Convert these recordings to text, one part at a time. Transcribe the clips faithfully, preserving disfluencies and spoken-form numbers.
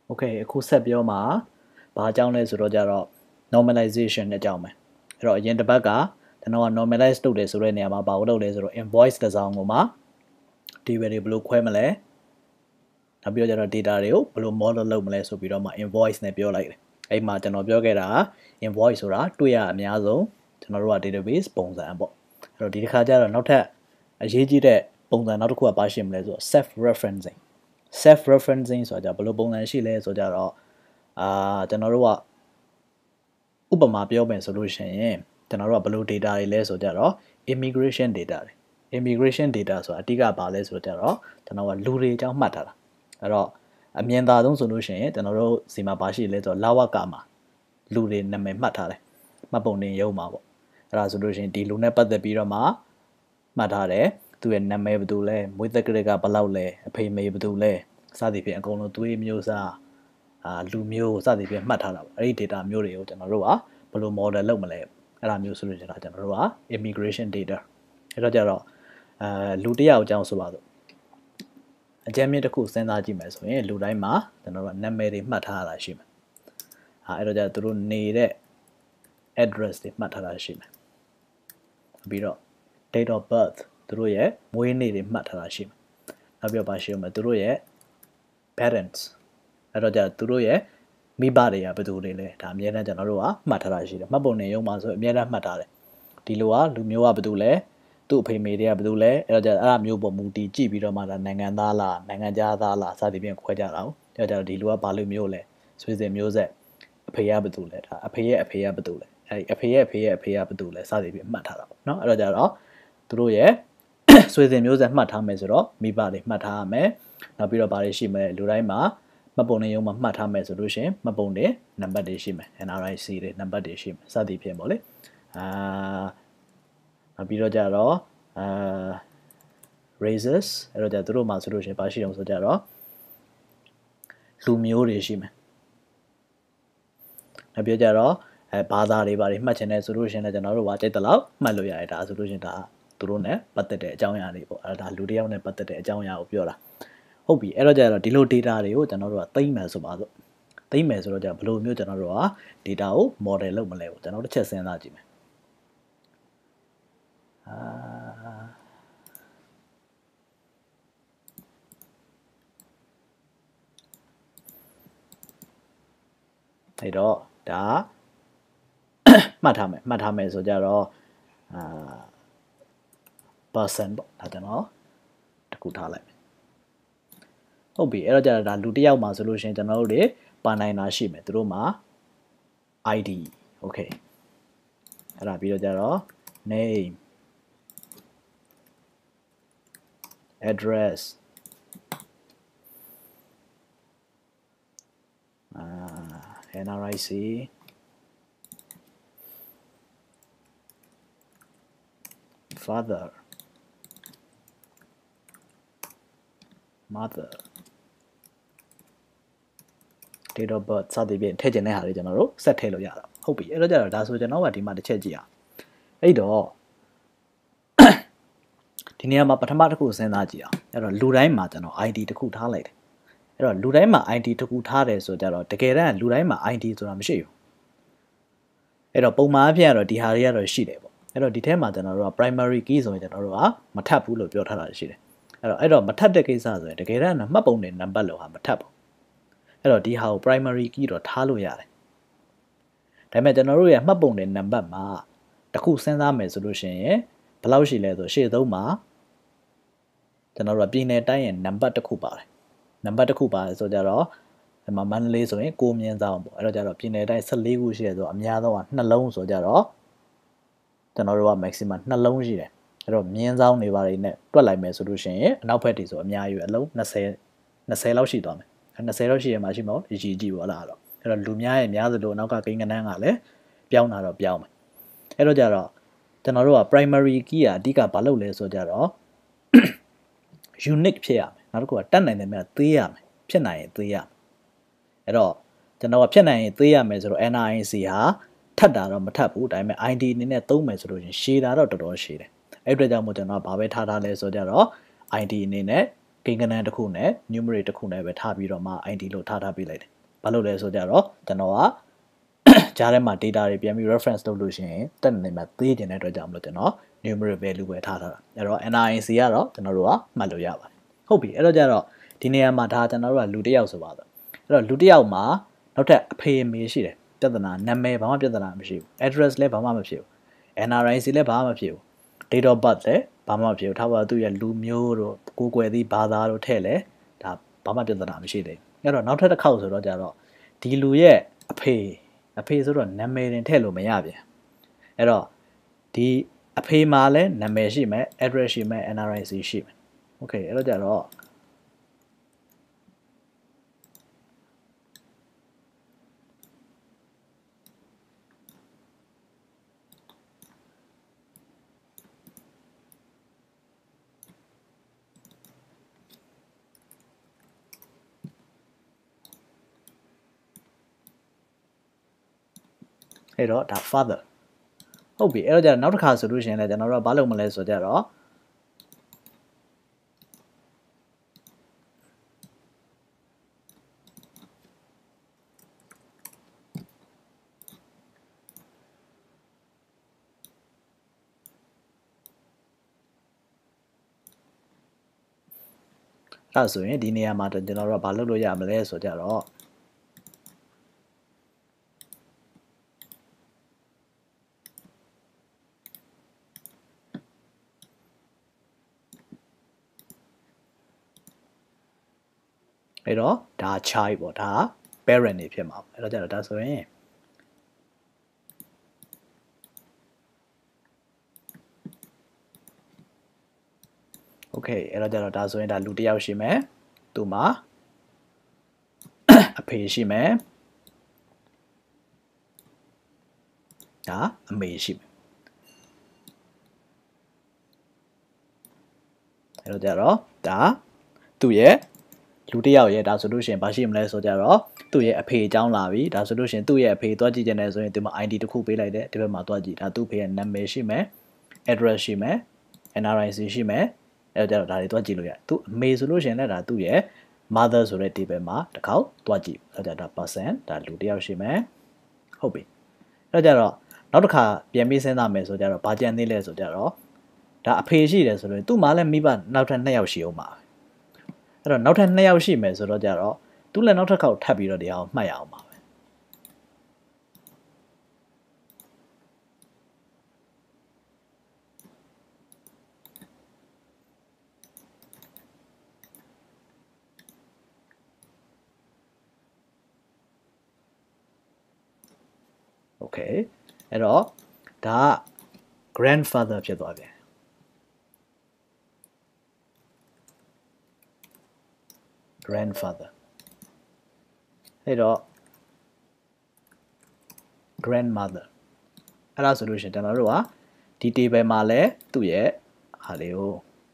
Okay အခုဆက်ပြောမှာဘာအကြောင်းလဲဆိုတော့ကြတော့ normalization အကြောင်းပဲအဲ့တော့အရင်တစ်ပတ်ကကျွန်တော်က normalize လုပ်တယ်ဆိုတဲ့နေရာမှာဘာလို့လုပ်လဲဆိုတော့ invoice တစ်စောင်ကိုမှ data တွေဘယ်လိုခွဲမလဲနောက်ပြီးတော့ကျတော့ data တွေကိုဘယ်လို model လုပ်မလဲဆိုပြီးတော့မှ invoice နဲ့ပြောလိုက်တယ်အဲ့မှာကျွန်တော်ပြောခဲ့တာ invoice ဆိုတာတွေ့ရအများဆုံးကျွန်တော်တို့က database ပုံစံပေါ့အဲ့တော့ဒီတစ်ခါကျတော့နောက်ထပ်အရေးကြီးတဲ့ပုံစံနောက်တစ်ခုကဘာရှိမလဲဆိုတော့ self referencing self referencing ဆိုတာကြဘယ်လိုပုံစံရှိလဲဆိုကြတော့အာကျွန်တော်တို့ကဥပမာပြောမယ်ဆိုလို့ရှိရင်ကျွန်တော်တို့ကဘယ်လို data တွေလဲဆိုကြတော့ immigration data တွေ immigration data ဆိုတာအတိအကဘာလဲဆိုကြတော့ကျွန်တော်ကလူတွေအကြောင်းမှတ်ထားတာအဲ့တော့အမြင်သာဆုံးဆိုလို့ရှိရင်ကျွန်တော်တို့စီမှာဘာရှိလဲဆိုတော့လာဝကမှာလူတွေနာမည်မှတ်ထားတယ်မှတ်ပုံတင်ရုံမှာပေါ့အဲ့ဒါဆိုလို့ရှိရင်ဒီလူနဲ့ပတ်သက်ပြီးတော့မှမှတ်ထားတယ်သူရဲ့နာမည်ဘယ်သူလဲမွေးသက္ကရာကဘယ်လောက်လဲအဖေမေဘယ်သူလဲစသည်ဖြင့်အကုန်လုံးသွေးမျိုးစားအာလူမျိုးစသည်ဖြင့်မှတ်ထားတာပေါ့အဲ့ဒီ data မျိုးတွေကိုကျွန်တော်တို့ကဘယ်လို model လုပ်မလဲအဲ့ဒါမျိုးဆိုလို့ကျွန်တော်တို့က immigration data အဲ့တော့ကြတော့အာလူတစ်ယောက်အကြောင်းဆိုပါတော့အကြမ်းမြင့်တစ်ခုစဉ်းစားကြည့်မယ်ဆိုရင်လူတိုင်းမှာကျွန်တော်တို့ကနာမည်တွေမှတ်ထားရတာရှိမယ်ဟာအဲ့တော့ကြတော့သူတို့နေတဲ့ address တွေမှတ်ထားတာရှိမယ်ပြီးတော့ date of birth သူတို့ရဲ့မွေးနေ့တွေမှတ်ထားတာရှိမယ်နောက်ပြီးတော့ပါရှိအောင်မယ်သူတို့ရဲ့ parents အဲ့တော့ကြသူတို့ရဲ့မိဘတွေကဘယ်သူတွေလဲဒါအများနဲ့ကျွန်တော်တို့ကမှတ်ထားတာရှိတယ်မှတ်ပုံနေရုံမှာဆိုအများနဲ့မှတ်ထားတယ်ဒီလိုကလူမျိုးကဘယ်သူလဲသူ့အဖေမေတွေကဘယ်သူလဲအဲ့တော့ကြအဲ့ဒါမျိုးပေါ်မူတည်ကြည့်ပြီးတော့မှဒါနိုင်ငံသားလားနိုင်ငံခြားသားလားစသည်ဖြင့်ခွဲကြတာ။အဲ့တော့ကြဒီလူကဘာလို့မျိုးလဲဆွေစဉ်မျိုးဆက်အဖေကဘယ်သူလဲဒါအဖေရဲ့အဖေကဘယ်သူလဲအဲ့အဖေရဲ့အဖေရဲ့အဖေကဘယ်သူလဲစသည်ဖြင့်မှတ်ထားတာပေါ့နော်အဲ့တော့ကြတော့သူတို့ရဲ့ဆွေစဉ်မျိုးဆက်မှတ်ထားမယ်ဆိုတော့မိဘတွေမှတ်ထားရမယ်နောက်ပြီးတော့ဘာတွေရှိမလဲလူတိုင်းမှာမှတ်ပုံနေရုံမှာမှတ်ထားမယ်ဆိုလို့ရှိရင်မှတ်ပုံတွေနံပါတ်တွေရှိမယ် N R I C တွေနံပါတ်တွေရှိမယ်စသည်ဖြင့်ပေါ့လေအာနောက်ပြီးတော့ကြတော့အာ races အဲ့တော့ကြသူတို့မှာဆိုလို့ရှိရင်ဘာရှိအောင်ဆိုကြတော့လူမျိုးတွေရှိမယ်နောက်ပြီးကြတော့အဲဘာသာတွေဘာတွေမှတ်ချင်တယ်ဆိုလို့ရှိရင်လည်းကျွန်တော်တို့ဘာကြိုက်တဲ့လောက်မှတ်လို့ရတယ်ဒါဆိုလို့ရှိရင်ဒါသူတို့ ਨੇ ပတ်သက်တဲ့အကြောင်းအရာတွေပေါ့အဲ့ဒါလူတစ်ယောက် ਨੇ ပတ်သက်တဲ့အကြောင်းအရာကိုပြောတာဟုတ်ပြီအဲ့တော့ကြတော့ဒီလို data တွေကိုကျွန်တော်တို့ကသိမ်းမယ်ဆိုပါစို့သိမ်းမယ်ဆိုတော့ကြဘယ်လိုမျိုးကျွန်တော်တို့က data ကို model လုပ်မလဲပေါ့ကျွန်တော်တို့တစ်ချက်စဉ်းစားကြည့်မယ်အာအဲ့တော့ဒါမှတ်ထားမယ်မှတ်ထားမယ်ဆိုကြတော့အာ person ပေါ့ဒါကျွန်တော်တခုထားလိုက်ဟုတ်ပြီအဲ့တော့ကြတာဒါလူတစ်ယောက်မှာဆိုလို့ရှိရင်ကျွန်တော်တို့တွေပါနိုင်တာရှိမယ်သူတို့မှာ I D okay အဲ့ဒါပြီးတော့ကြတော့ name address အာ N R I C father mother date of birth စသည်ဖြင့်ထည့်ကျင်တဲ့ဟာတွေကျွန်တော်တို့ဆက်ထည့်လို့ရတာဟုတ်ပြီအဲ့တော့ကြတော့ဒါဆိုကျွန်တော်ကဒီမှာတစ်ချက်ကြည့်အောင်အဲ့တော့ဒီနေရာမှာပထမတစ်ခုစဉ်းစားကြည့်အောင်အဲ့တော့လူတိုင်းမှာကျွန်တော် I D တစ်ခုထားလိုက်တယ်အဲ့တော့လူတိုင်းမှာ I D တစ်ခုထားတယ်ဆိုကြတော့တကယ်တမ်းလူတိုင်းမှာ I D ဆိုတာမရှိဘူးအဲ့တော့ပုံမှန်အဖြစ်ကတော့ဒီဟာတွေကတော့ရှိတယ်ပေါ့အဲ့တော့ဒီထဲမှာကျွန်တော်တို့က primary key ဆိုရင်ကျွန်တော်တို့ကမထပ်ဘူးလို့ပြောထားတာရှိတယ်အဲ့တော့အဲ့တော့မထပ်တဲ့ကိစ္စဆိုရင်တကယ်တမ်းမှတ်ပုံနဲ့နံပါတ်လောက်ဟာမထပ်ဘူးအဲ့တော့ဒီဟာကို primary key တော့ထားလို့ရတယ်ဒါပေမဲ့ကျွန်တော်တို့ရဲ့မှတ်ပုံနဲ့နံပါတ်မှာတစ်ခုစဉ်းစားမယ်ဆိုလို့ရှိရင်ဘယ်လောက်ရှိလဲဆိုရှေ့သုံးမှာကျွန်တော်တို့ကပြည်နယ်တိုင်းရဲ့နံပါတ်တစ်ခုပါတယ်နံပါတ်တစ်ခုပါတယ်ဆိုကြတော့ဒီမှာမန္တလေးဆိုရင်ကိုမြင်းဆောင်ပေါ့အဲ့တော့ကြတော့ပြည်နယ်တိုင်း၁၄ခုရှိတယ်ဆိုတော့အများဆုံးကနှလုံးဆိုကြတော့ကျွန်တော်တို့က maximum နှလုံးရှိတယ်အဲ့တော့မြင်းဆောင်နေပါလိမ့်နဲ့တွက်လိုက်မယ်ဆိုလို့ရှိရင်အနောက်ဘက်တွေဆိုအများကြီးပဲအလုံး၂၀ ၂၀လောက်ရှိသွားမယ်အဲ၂၀လောက်ရှိရမှာရှိမှာအကြီးကြီးပေါ့လားအဲ့တော့အဲ့တော့လူများရဲ့များသလိုနောက်ကကိန်းကနန်းကလည်းပြောင်းတာတော့ပြောင်းမယ်အဲ့တော့ကြတော့ကျွန်တော်တို့က primary key ကအဓိကဘာလုပ်လဲဆိုကြတော့ unique ဖြစ်ရမယ်နောက်တစ်ခုကတတ်နိုင်တယ်မြတ်သေးရမယ်ဖြစ်နိုင်ရင်သေးရမယ်အဲ့တော့ကျွန်တော်ကဖြစ်နိုင်ရင်သေးရမယ်ဆိုတော့ N R I C ဟာထပ်တာတော့မထပ်ဘူးဒါပေမဲ့ I D အနေနဲ့သုံးမယ်ဆိုလို့ရှင်ရှည်တာတော့တော်တော်ရှည်တယ်အဲ့အတွက်ကြောင့်မို့ကျွန်တော်ကဘာပဲထားထားလဲဆိုကြတော့ I D အနေနဲ့ကိန်းကနန်းတစ်ခုနဲ့ numeric တစ်ခုနဲ့ပဲထားပြီးတော့မှ I D လို့ထားထားပေးလိုက်တယ်ဘာလို့လဲဆိုကြတော့ကျွန်တော်ကကြားထဲမှာ data တွေပြန်ပြီး reference လုပ်လို့ရှိရင်တက်နေမှာသေးကျင်တဲ့အတွက်ကြောင့်မလို့ကျွန်တော် numeric value ပဲထားထားတာအဲ့တော့ N R I C ကတော့ကျွန်တော်တို့ကမှတ်လို့ရပါတယ်ဟုတ်ပြီအဲ့တော့ကြတော့ဒီနေရာမှာဒါကျွန်တော်တို့ကလူတစ်ယောက်ဆိုပါတော့အဲ့တော့လူတစ်ယောက်မှာနောက်ထပ်အဖေအမေရှိတယ်ပြဿနာနာမည်ဘာမှပြဿနာမရှိဘူး address လည်းဘာမှမဖြစ်ဘူး N R I C လည်းဘာမှမဖြစ်ဘူး date of birth လည်းဘာမှမဖြစ်ဘူးထားပါသူ့ရဲ့လူမျိုးတို့ကိုယ်ကွယ်သည့်ဘာသာတို့ထည့်လဲဒါဘာမှပြဿနာမရှိသေးဘူးအဲ့တော့နောက်ထပ်တစ်ခေါက်ဆိုတော့ကြတော့ဒီလူရဲ့အဖေအဖေဆိုတော့နာမည်တင်ထည့်လို့မရပြန်အဲ့တော့ဒီအဖေမှာလည်းနာမည်ရှိမယ် address ရှိမယ် N R I C ရှိမယ် okay အဲ့တော့ကြတော့အဲ့တော့ဒါ father ဟုတ်ပြီအဲ့တော့ကျတော့နောက်တစ်ခါဆိုလို့ရှိရင်လည်းကျွန်တော်တို့ကဘာလုပ်မလဲဆိုကြတော့အဲ့ဆိုရင်ဒီနေရာမှာကျွန်တော်တို့ကဘာလုပ်လို့ရမလဲဆိုကြတော့အဲ့တော့ဒါ child ပေါ့ဒါ parent နေဖြစ်မှာအဲ့တော့ကြတော့ဒါဆိုရင်โอเคအဲ့တော့ကြတော့ဒါဆိုရင်ဒါလူတစ်ယောက်ရှိမယ်သူမှာအဖေရှိမယ်ဒါအမေရှိမယ်အဲ့တော့ကြတော့ဒါသူ့ရဲ့လူတစ်ယောက်ရဲ့ဒါဆိုလို့ရှိရင်ဘာရှိမလဲဆိုကြတော့သူ့ရဲ့အဖေအကြောင်းလာပြီဒါဆိုလို့ရှိရင်သူ့ရဲ့အဖေသွားကြည့်ကြတယ်ဆိုရင်ဒီမှာ I D တစ်ခုပေးလိုက်တယ်ဒီဘက်မှာသွားကြည့်ဒါသူ့ဖေရဲ့နာမည်ရှိမယ် address ရှိမယ် N R I C ရှိမယ်အဲ့တော့ဒါတွေသွားကြည့်လို့ရတယ်သူအမေဆိုလို့ရှိရင်လည်းဒါသူ့ရဲ့ mother ဆိုတဲ့ table မှာတစ်ခေါက်သွားကြည့်အဲ့တော့ဒါ person ဒါလူတစ်ယောက်ရှိမယ်ဟုတ်ပြီအဲ့တော့ကြတော့နောက်တစ်ခါပြန်ပြီးစဉ်းစားမယ်ဆိုကြတော့ဘာကြံသေးလဲဆိုကြတော့ဒါအဖေရှိတယ်ဆိုတော့သူ့မှာလည်းမိဘနောက်ထပ်နှစ်ယောက်ရှိအောင်ပါအဲ့တော့နောက်ထပ်နှစ်ယောက်ရှိမယ်ဆိုတော့ကြတော့သူလည်းနောက်ထပ်ခေါက်ထပ်ပြီးတော့တရားအောင်မှတ်ရအောင်ပါပဲโอเคအဲ့တော့ဒါက grandfather ဖြစ်သွားပြန်grandfather အဲ့တော့ grandmother အဲ့ဒါဆိုလို့ရှိရင်ကျွန်တော်တို့ကဒီ table မှာလဲသူ့ရဲ့ဟာလေးကို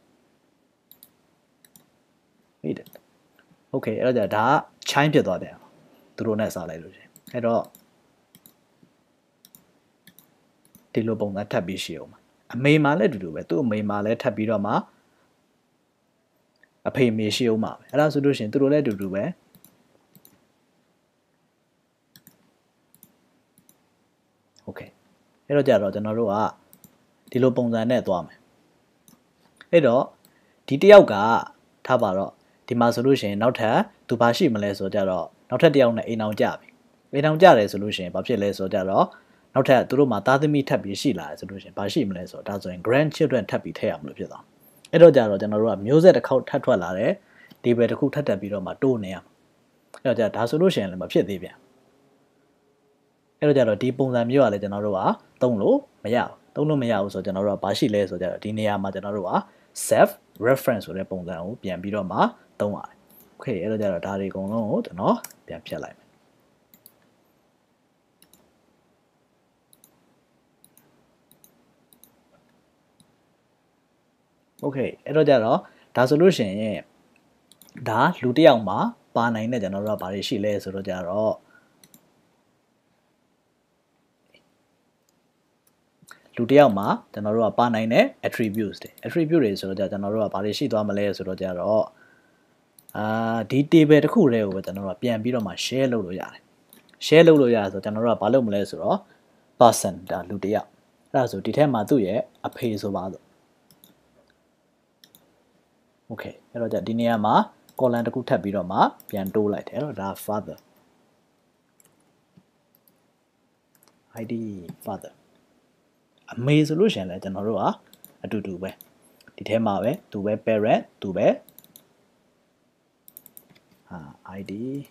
wait okay အဲ့တော့ဒါက child ဖြစ်သွားပြန်သူတို့နဲ့စားလိုက်လို့ရှိရင်အဲ့တော့ဒီလိုပုံစံထပ်ပြီးရှိအောင်အမေမှာလည်းအတူတူပဲသူ့အမေမှာလည်းထပ်ပြီးတော့မှအဖေမေရှိအောင်ပါပဲအဲ့ဒါဆိုလို့ရှိရင်သူတို့လည်းအတူတူပဲโอเคအဲ့တော့ကြတော့ကျွန်တော်တို့ကဒီလိုပုံစံနဲ့သွားမယ်အဲ့တော့ဒီတယောက်ကထားပါတော့ဒီမှာဆိုလို့ရှိရင်နောက်ထပ်သူဘာရှိမလဲဆိုကြတော့နောက်ထပ်တယောက်နဲ့အိမ်အောင်ကြပြီအိမ်အောင်ကြတယ်ဆိုလို့ရှိရင်ဘာဖြစ်လဲဆိုကြတော့နောက်ထပ်သူတို့မှာသားသမီးထပ်ပြီးရှိလာတယ်ဆိုလို့ရှိရင်ဘာရှိမလဲဆိုတော့ဒါဆိုရင် grandchildren ထပ်ပြီးထည့်ရမလို့ဖြစ်သွားအဲ့တော့ကြတော့ကျွန်တော်တို့ကမျိုးဆက်တစ်ခေါက်ထပ်ထွက်လာတယ်ဒီဘယ်တစ်ခုထပ်တက်ပြီးတော့မှတိုးနေရအဲ့တော့ကြဒါဆိုလို့ရှိရင်လည်းမဖြစ်သေးပြန်အဲ့တော့ကြတော့ဒီပုံစံမျိုးကလည်းကျွန်တော်တို့ကသုံးလို့မရဘူးသုံးလို့မရဘူးဆိုတော့ကျွန်တော်တို့ကဘာရှိလဲဆိုကြတော့ဒီနေရာမှာကျွန်တော်တို့က self reference ဆိုတဲ့ပုံစံကိုပြန်ပြီးတော့မှသုံးရတယ်โอเคအဲ့တော့ကြတော့ဒါတွေအကုန်လုံးကိုကျွန်တော်ပြန်ဖြတ်လိုက်မယ်โอเคအဲ့တော့ကြတော့ဒါဆိုလို့ရှိရင်ဒါလူတစ်ယောက်မှာပါနိုင်တဲ့ကျွန်တော်တို့ကဘာတွေရှိလဲဆိုတော့ကြတော့လူတစ်ယောက်မှာကျွန်တော်တို့ကပါနိုင်တဲ့ attributes တွေ attribute တွေဆိုတော့ကြကျွန်တော်တို့ကဘာတွေရှိသွားမလဲဆိုတော့ကြတော့အာဒီ table တစ်ခုတည်းကိုပဲကျွန်တော်တို့ပြန်ပြီးတော့မှ share လုပ်လို့ရတယ် share လုပ်လို့ရတယ်ဆိုတော့ကျွန်တော်တို့ကဘာလုပ်မလဲဆိုတော့ person ဒါလူတစ်ယောက်အဲ့ဒါဆိုဒီထဲမှာသူ့ရဲ့အဖေဆိုပါတော့ okay အဲ့တော့じゃဒီနေရာမှာ column တစ်ခုထပ်ပြီးတော့မှပြန်တိုးလိုက်တယ်အဲ့တော့ဒါ father id father အမေဆိုလို့ရှိရင်လည်းကျွန်တော်တို့ကအတူတူပဲဒီထဲမှာပဲသူပဲ parent သူပဲအာ id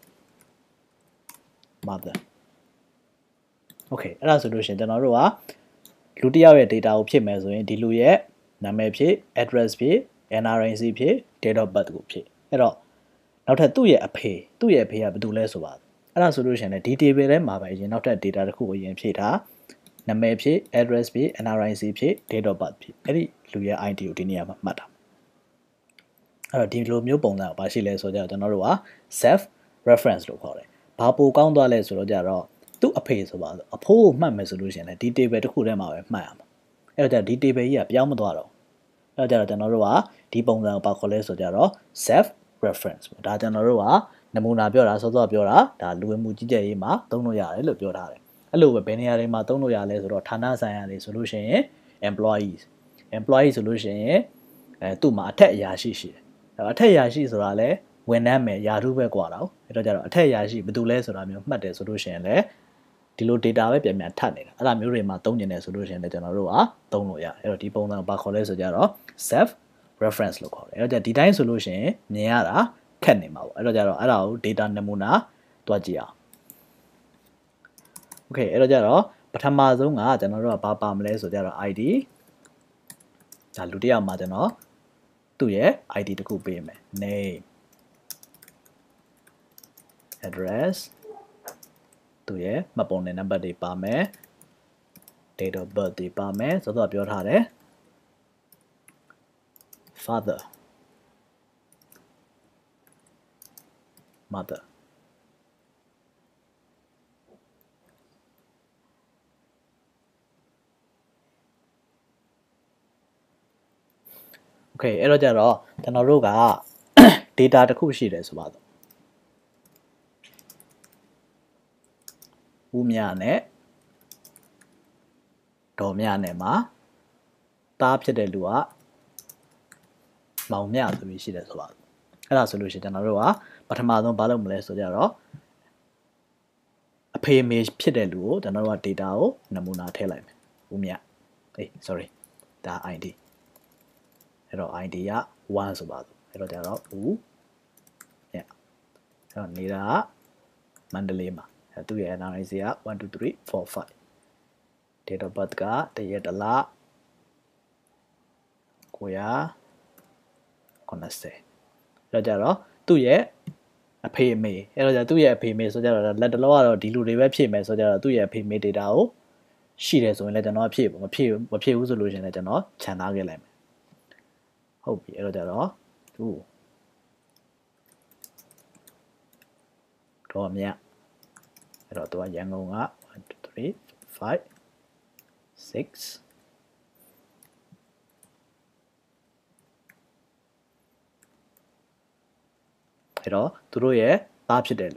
mother okay အဲ့ဒါဆိုလို့ရှိရင်ကျွန်တော်တို့ကလူတစ်ယောက်ရဲ့ data ကိုဖြည့်မယ်ဆိုရင်ဒီလူရဲ့နာမည်ဖြည့် address ဖြည့် N R I C ဖြည့် date of birth ကိုဖြည့်အဲ့တော့နောက်ထပ်သူ့ရဲ့အဖေသူ့ရဲ့အဖေကဘယ်သူလဲဆိုပါအဲ့ဒါဆိုလို့ရှိရင်လည်းဒီ table ထဲမှာပဲအရင်နောက်ထပ် data တစ်ခုကိုအရင်ဖြည့်ထားနာမည်ဖြည့် address ဖြည့် N R I C ဖြည့် date of birth ဖြည့်အဲ့ဒီလူရဲ့ I D ကိုဒီနေရာမှာမှတ်တာအဲ့တော့ဒီလိုမျိုးပုံစံကိုပါရှိလဲဆိုကြတော့ကျွန်တော်တို့က self reference လို့ခေါ်တယ်ဘာပိုကောင်းသွားလဲဆိုတော့ကြတော့သူ့အဖေဆိုပါတော့အဖိုးကိုမှတ်မယ်ဆိုလို့ရှိရင်လည်းဒီ table တစ်ခုထဲမှာပဲမှတ်ရမှာအဲ့တော့ကြဒီ table ကြီးကပြောင်းမသွားတော့အဲ့တော့ကြတော့ကျွန်တော်တို့ကဒီပုံစံကိုပါခေါ်လဲဆိုကြတော့ self reference ပေါ့ဒါကျွန်တော်တို့ကနမူနာပြောတာစောစောပြောတာဒါလူဝင်မှုကြီးကြပ်ရေးမှာသုံးလို့ရတယ်လို့ပြောထားတယ်အဲ့လိုပဲဘယ်နေရာတွေမှာသုံးလို့ရလဲဆိုတော့ဌာနဆိုင်ရာတွေဆိုလို့ရှိရင် employees employee ဆိုလို့ရှိရင်အဲသူ့မှာအထက်အရာရှိရှိတယ်အဲ့အထက်အရာရှိဆိုတာလဲဝန်ထမ်းမယ်ယာထုပဲกว่าတော့အဲ့တော့ကြတော့အထက်အရာရှိဘယ်သူလဲဆိုတာမျိုးမှတ်တယ်ဆိုလို့ရှိရင်လည်းဒီလို data ပဲပြန်ပြန်ထပ်နေတာအဲ့ဒါမျိုးတွေမှာသုံးကျင်တယ်ဆိုလို့ရှိရင်လည်းကျွန်တော်တို့ကသုံးလို့ရတယ်အဲ့တော့ဒီပုံစံကိုဘာခေါ်လဲဆိုကြတော့ self reference လို့ခေါ်တယ်အဲ့တော့ဒီတိုင်းဆိုလို့ရှိရင်မြင်ရတာခက်နေမှာပေါ့အဲ့တော့ကြတော့အဲ့ဒါကို data နမူနာတွားကြည့်အောင် okay အဲ့တော့ကြတော့ပထမဆုံးကကျွန်တော်တို့ကဘာပါမလဲဆိုကြတော့ I D ဒါလူတစ်ယောက်မှာကျွန်တော်သူ့ရဲ့ I D တခုပေးမယ် name address သူ့ရဲ့မှတ်ပုံတင်နံပါတ်တွေပါမယ် date of birth တွေပါမယ်ဆိုတော့ပြောထားတယ် father mother okay အဲ့တော့ကြတော့ကျွန်တော်တို့က data တစ်ခုရှိတယ်ဆိုပါတော့ဦးမြနဲ့ဒေါ်မြနဲ့မှာသားဖြစ်တဲ့လူကမောင်မြဆိုပြီးရှိတယ်ဆိုပါတော့အဲ့ဒါဆိုလို့ရှိရင်ကျွန်တော်တို့ကပထမဆုံးဘာလုပ်မလဲဆိုကြတော့အဖေမေဖြစ်တဲ့လူကိုကျွန်တော်တို့က data ကိုနမူနာထည့်လိုက်မယ်ဦးမြအေး sorry ဒါ I D အဲ့တော့ I D ကoneဆိုပါတော့အဲ့တော့ကြတော့ဦးမြအဲ့တော့နေတာကမန္တလေးမှာအဲ့သူ့ရဲ့ N R I C ကone two three four five date of birth ကတရက်တလကိုရခုနှစ်ဆယ်အဲ့တော့ကြတော့သူ့ရဲ့အဖေအမေအဲ့တော့ကြသူ့ရဲ့အဖေအမေဆိုကြတော့လက်တလောကတော့ဒီလူတွေပဲဖြည့်မယ်ဆိုကြတော့သူ့ရဲ့အဖေအမေ data ကိုရှိတယ်ဆိုရင်လည်းကျွန်တော်ဖြည့်မဖြည့်မဖြည့်ဘူးဆိုလို့ရှိရင်လည်းကျွန်တော်ခြံထားခဲ့လိုက်မယ်ဟုတ်ပြီအဲ့တော့ကြတော့သူတော့မြတ်အဲ့တော့သူကရန်ကုန်ကone two three five sixအဲ့တော့သူတို့ရဲ့သားဖြစ်တဲ့လူ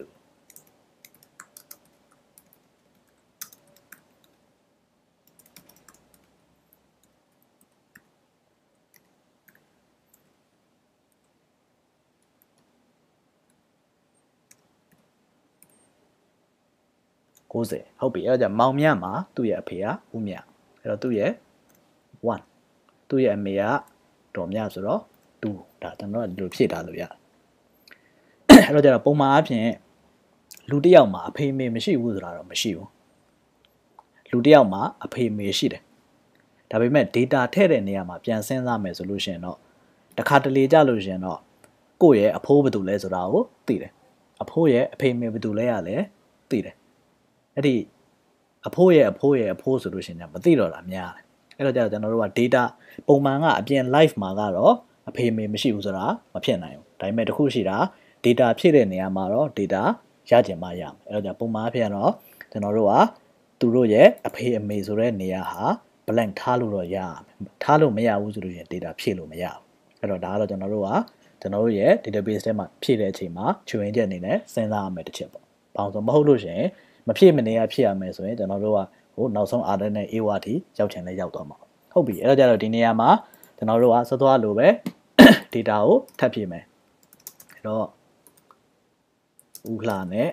ကိုးဆယ်ဟုတ်ပြီအဲ့တော့မောင်မြတ်မှာသူ့ရဲ့အဖေကဦးမြတ်အဲ့တော့သူ့ရဲ့oneသူ့ရဲ့အမေကဒေါ်မြတ်ဆိုတော့twoဒါကျွန်တော်ကဒီလိုဖြည့်ထားလို့ရတယ်အဲ့တော့ကျတော့ပုံမှန်အဖြစ်လူတစ်ယောက်မှာအဖေမေမရှိဘူးဆိုတာတော့မရှိဘူးလူတစ်ယောက်မှာအဖေမေရှိတယ်ဒါပေမဲ့ data ထည့်တဲ့နေရာမှာပြန်စဉ်းစားမယ်ဆိုလို့ရှိရင်တော့တခါတလေကြလို့ရှိရင်တော့ကိုယ့်ရဲ့အဖိုးဘယ်သူလဲဆိုတာကိုသိတယ်အဖိုးရဲ့အဖေမေဘယ်သူလဲရလဲသိတယ်အဲ့ဒီအဖိုးရဲ့အဖိုးရဲ့အဖိုးဆိုလို့ရှိရင်မသိတော့တာများတယ်အဲ့တော့ကျတော့ကျွန်တော်တို့က data ပုံမှန်ကအပြင် live မှာကတော့အဖေမေမရှိဘူးဆိုတာမဖြစ်နိုင်ဘူးဒါပေမဲ့တခုရှိတာdata ဖြည့်တဲ့နေရာမှာတော့ data ရကျင်မှရမယ်အဲ့တော့ပုံမှန်အဖြစ်တော့ကျွန်တော်တို့ကသူတို့ရဲ့အဖေအမေဆိုတဲ့နေရာဟာ blank ထားလို့တော့ရမယ်ထားလို့မရဘူးဆိုလို့ရင် data ဖြည့်လို့မရဘူးအဲ့တော့ဒါကတော့ကျွန်တော်တို့ကကျွန်တော်တို့ရဲ့ database ထဲမှာဖြည့်တဲ့အချိန်မှာချွေရင်းချက်အနေနဲ့စဉ်းစားရမယ်တစ်ချက်ပေါ့။ဘာလို့ဆိုမဟုတ်လို့ရှိရင်မဖြည့်မနေရဖြည့်ရမယ်ဆိုရင်ကျွန်တော်တို့ကဟိုနောက်ဆုံး order နဲ့ A ဝါထိရောက်ချင်လဲရောက်သွားမှာ။ဟုတ်ပြီ။အဲ့တော့ကြတော့ဒီနေရာမှာကျွန်တော်တို့ကစောစောလိုပဲ data ကိုထပ်ဖြည့်မယ်။အဲ့တော့ဦးလှနဲ့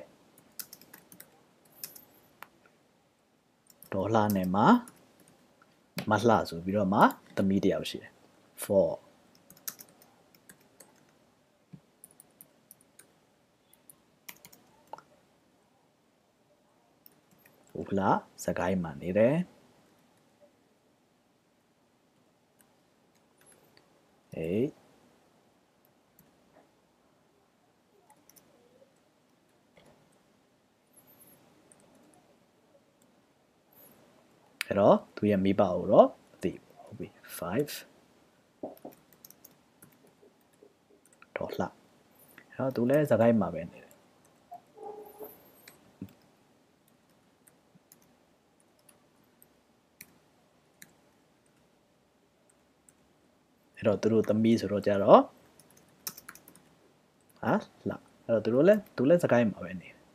ဒေါ်လှနဲ့မှာမလှဆိုပြီးတော့မှသမီးတယောက်ရှိတယ် forဦးလှစကိုင်းမှာနေတယ်အေးအဲ့တော့သူရဲ့မိဘကိုတော့မသိဘူးဟုတ်ပြီfiveဒေါ်လှအဲ့တော့သူလည်းစကိုင်းမှာပဲနေတယ်အဲ့တော့သူတို့သမီးဆိုတော့ကြတော့ဟာလှအဲ့တော့သူတို့လည်းသူလည်းစကိုင်းမှာပဲနေတယ်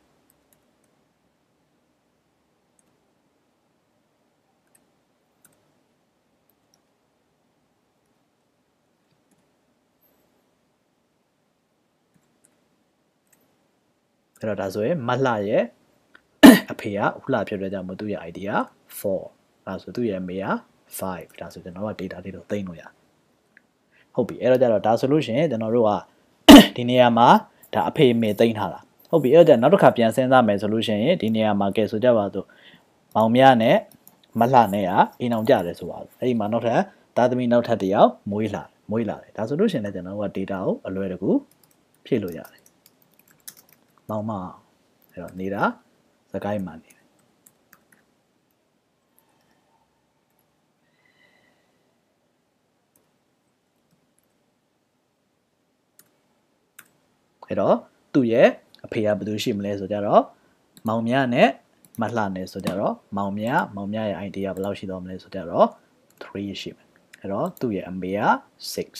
အဲ့တော့ဒါဆိုရင်မလှရဲ့အဖေကဦးလှဖြစ်တဲ့ကြောင့်မသူ့ရဲ့ idea four ဒါဆိုသူ့ရဲ့အမေကfive ဒါဆိုကျွန်တော်က data လေးတော့သိမ်းလို့ရဟုတ်ပြီအဲ့တော့ကြတော့ဒါဆိုလို့ရှိရင်ကျွန်တော်တို့ကဒီနေရာမှာဒါအဖေအမေသိမ်းထားတာဟုတ်ပြီအဲ့တော့နောက်တစ်ခါပြန်စဉ်းစားမယ်ဆိုလို့ရှိရင်ဒီနေရာမှာကဲဆိုကြပါစို့မောင်မြနဲ့မလှနဲ့ကအိမ်အောင်ကြတယ်ဆိုပါအဲ့ဒီမှာနောက်ထပ်သားသမီးနောက်ထပ်တစ်ယောက်မွေးလာမွေးလာတယ်ဒါဆိုလို့ရှိရင်လည်းကျွန်တော်တို့က data ကိုအလွယ်တကူဖြည့်လို့ရတယ်မောင်မအဲ့တော့နေတာစကိုင်းမှာနေတယ်အဲ့တော့သူ့ရဲ့အဖေကဘယ်သူရှိမလဲဆိုကြတော့မောင်မြနဲ့မလှနဲ့ဆိုကြတော့မောင်မြမောင်မြရဲ့ idea ဘယ်လောက်ရှိတော့မလဲဆိုကြတော့threeရှိမယ်အဲ့တော့သူ့ရဲ့အမေကsix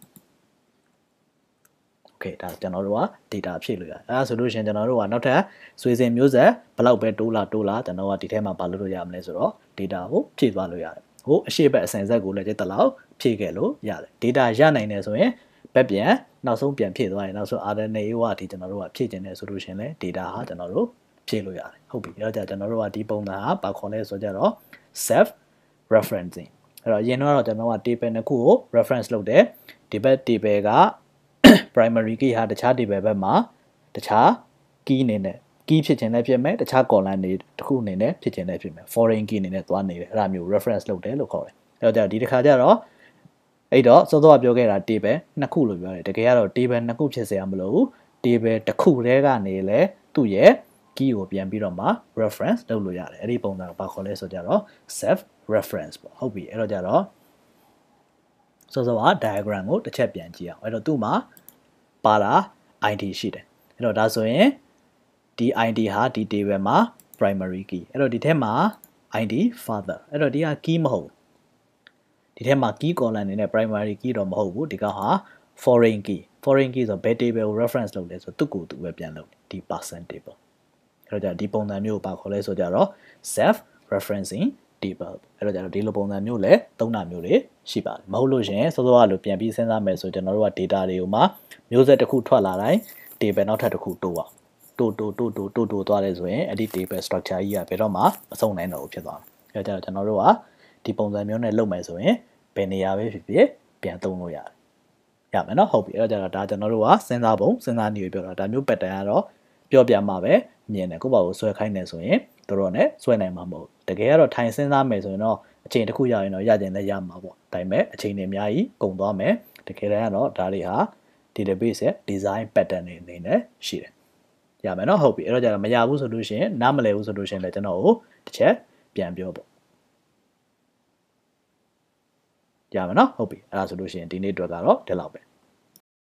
okay ဒါကျွန်တော်တို့က data ဖြည့်လို့ရတယ်အဲဒါဆိုလို့ရှိရင်ကျွန်တော်တို့ကနောက်ထပ်ဆွေစဉ်မျိုးဆက်ဘယ်လောက်ပဲတိုးလာတိုးလာကျွန်တော်ကဒီထဲမှာပါလို့လို့ရမလဲဆိုတော့ data ကိုဖြည့်သွားလို့ရတယ်ဟိုအရှိတ်အစဉ်ဆက်ကိုလည်းတဲ့လောက်ဖြည့်ခဲ့လို့ရတယ် data ရနိုင်တယ်ဆိုရင်ဘက်ပြန်နောက်ဆုံးပြန်ဖြည့်သွားရင်နောက်ဆုံး R N A ဝါဒီကျွန်တော်တို့ကဖြည့်ကျင်တယ်ဆိုလို့ရှိရင်လည်း data ဟာကျွန်တော်တို့ဖြည့်လို့ရတယ်ဟုတ်ပြီအဲ့တော့ကျွန်တော်တို့ကဒီပုံစံဟာပါခေါ်လဲဆိုကြတော့ self referencing အဲ့တော့အရင်တော့ကျွန်တော်က table နှစ်ခုကို reference လုပ်တယ်ဒီဘက် table ကprimary key ဟာတခြား table ဘက်မှာတခြား key အနေနဲ့ key ဖြစ်ခြင်းလည်းဖြစ်မယ်တခြား column တွေတစ်ခုအနေနဲ့ဖြစ်ခြင်းလည်းဖြစ်မယ် foreign key အနေနဲ့သွားနေတယ်အဲ့ဒါမျိုး reference လုပ်တယ်လို့ခေါ်တယ်အဲ့တော့ဒီတစ်ခါကျတော့အဲ့တော့စောစောကပြောခဲ့တာ table နှစ်ခုလို့ပြောတယ်တကယ်ကတော့ table နှစ်ခုဖြစ်เสียမလို့ table တစ်ခုတည်းကနေလဲသူ့ရဲ့ key ကိုပြန်ပြီးတော့မှ reference လုပ်လို့ရတယ်အဲ့ဒီပုံစံကိုဘာခေါ်လဲဆိုကြတော့ self reference ပေါ့ဟုတ်ပြီအဲ့တော့ကြတော့စောစောက diagram ကိုတစ်ချက်ပြန်ကြည့်အောင်အဲ့တော့သူ့မှာပါတာ I D ရှိတယ်အဲ့တော့ဒါဆိုရင်ဒီ I D ဟာဒီ table မှာ primary key အဲ့တော့ဒီထဲမှာ I D father အဲ့တော့ဒီက key မဟုတ်ဒီထဲမှာ key column အနေနဲ့ primary key တော့မဟုတ်ဘူးဒီကောင်ဟာ foreign key foreign key ဆိုဘယ် table ကို reference လုပ်လဲဆိုသူ့ကိုသူပဲပြန်လုပ်ဒီ person table အဲ့တော့じゃဒီပုံစံမျိုးကိုပါခေါ်လဲဆိုကြတော့ self referencing table အဲ့တော့じゃဒီလိုပုံစံမျိုးလဲသုံးတာမျိုးတွေရှိပါတယ်မဟုတ်လို့ရှင်စောစောကလိုပြန်ပြီးစဉ်းစားမယ်ဆိုကျွန်တော်တို့က data တွေကိုမှမျိုးဆက်တစ်ခုထွက်လာတိုင်း table နောက်ထပ်တစ်ခုတိုးအောင်တိုးတိုးတိုးတိုးတိုးတိုးသွားတယ်ဆိုရင်အဲ့ဒီ table structure ကြီးကဘယ်တော့မှမဆုံးနိုင်တော့ဘူးဖြစ်သွားတယ်အဲ့တော့ကျွန်တော်တို့ကဒီပုံစံမျိုးနဲ့လုပ်မယ်ဆိုရင်ဘယ်နေရာပဲဖြစ်ဖြစ်ပြန်သုံးလို့ရတယ်ရမယ်နော်ဟုတ်ပြီအဲ့တော့ဒါကျွန်တော်တို့ကစဉ်းစားပုံစဉ်းစားနည်းကိုပြောတာဒါမျိုး pattern ကတော့ပြောပြမှာပဲမြင်တယ်ကိုယ့်ဘာကိုဆွဲခိုင်းနေဆိုရင်တို့တော့ ਨੇ ဆွဲနိုင်မှာမဟုတ်တကယ်ကတော့ထိုင်စဉ်းစားမယ်ဆိုရင်တော့အချိန်တစ်ခုရရင်တော့ရကျင်လည်းရမှာပေါ့ဒါပေမဲ့အချိန်တွေအများကြီးကုန်သွားမယ်တကယ်တမ်းကတော့ဒါတွေဟာ database ရဲ့ design pattern တွေအနေနဲ့ရှိတယ်ရမယ်နော်ဟုတ်ပြီအဲ့တော့ကျတော့မရဘူးဆိုလို့ရှိရင်နားမလည်ဘူးဆိုလို့ရှိရင်လည်းကျွန်တော်ကိုတစ်ချက်ပြန်ပြောပေါ့ရမယ်နော်ဟုတ်ပြီအဲ့ဒါဆိုလို့ရှိရင်ဒီနေ့အတွက်ကတော့ဒီလောက်ပဲ